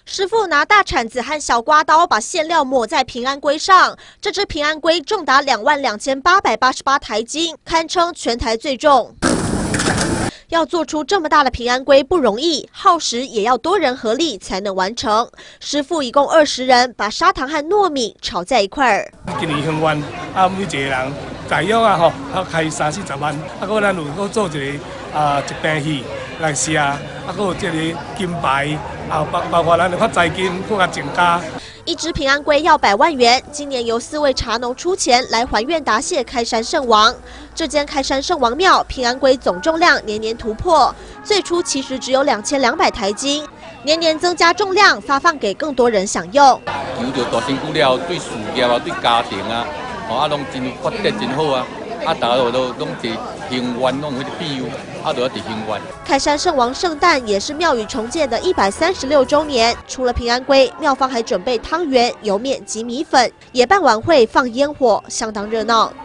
师傅拿大铲子和小刮刀把馅料抹在平安龟上，这只平安龟重达22888台斤，堪称全台最重。要做出这么大的平安龟不容易，耗时也要多人合力才能完成。师傅一共20人，把砂糖和糯米炒在一块儿。 今年香湾每一个人大约开30-40万，搁咱有做一个一饼戏来吃，搁有这个金牌，包括咱的发财金，搁加增加。 一只平安龟要100万元，今年由4位茶农出钱来还愿答谢开山圣王。这间开山圣王庙平安龟总重量年年突破，最初其实只有2200台斤，年年增加重量，发放给更多人享用。 求着大辛苦了，对事业啊，对家庭啊，拢真发展真好啊！大家都拢是幸愿，拢有庇佑，都要伫幸愿。 开山圣王圣诞也是庙宇重建的136周年，除了平安龟，庙方还准备汤圆、油面及米粉，也办晚会放烟火，相当热闹。